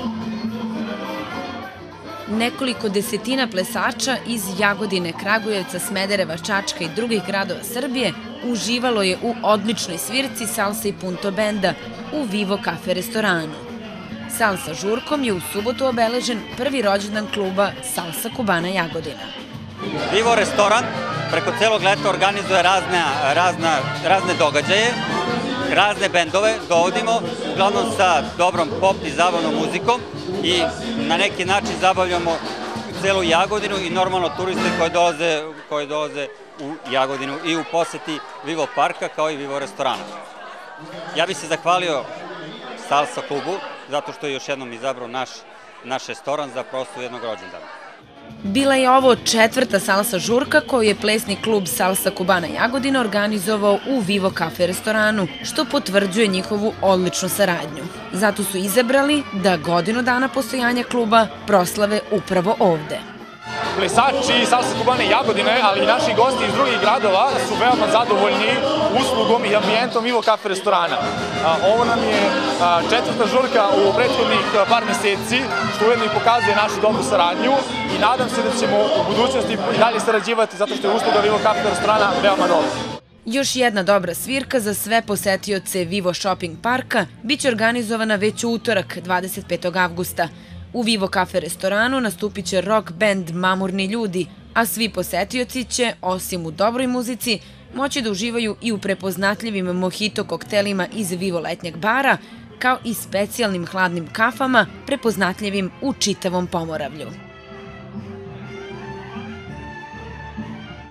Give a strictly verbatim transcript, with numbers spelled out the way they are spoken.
Nekoliko desetina plesača iz Jagodine, Kragujevca, Smedereva, Čačka i drugih gradova Srbije uživalo je u odličnoj svirci salsa i punto benda u Vivo Cafe restoranu. Salsa žurkom je u subotu obeležen prvi rođendan kluba Salsa Kubana Jagodina. Vivo restoran preko celog leta organizuje razne događaje, razne bendove dovodimo, uglavnom sa dobrom pop i zabavnom muzikom i na neki način zabavljamo celu Jagodinu i normalno turiste koji dolaze u Jagodinu i u poseti Vivo parka kao i Vivo restorana. Ja bih se zahvalio Salsa klubu zato što je još jednom izabrao naš restoran za proslavu jednog rođendana. Bila je ovo četvrta salsa žurka koju je plesni klub Salsa Kubana Jagodina organizovao u Vivo Cafe restoranu, što potvrđuje njihovu odličnu saradnju. Zato su izabrali da godinu dana postojanja kluba proslave upravo ovde. Plesači Salsa Kubane Jagodine, ali i naši gosti iz drugih gradova su veoma zadovoljni uslugom i ambijentom Vivo Cafe restorana. Ovo nam je četvrta žurka u prethodnih par meseci, što ujedno i pokazuje našu dobru saradnju i nadam se da ćemo u budućnosti i dalje sarađivati zato što je usluga Vivo Cafe restorana veoma dobra. Još jedna dobra svirka za sve posetioce Vivo Shopping parka biće organizovana već u utorak, dvadeset petog avgusta. U Vivo Cafe restoranu nastupit će rock band Mamurni ljudi, a svi posetioci će, osim u dobroj muzici, moći da uživaju i u prepoznatljivim mojito koktelima iz Vivo letnjeg bara, kao i specijalnim hladnim kafama prepoznatljivim u čitavom Pomoravlju.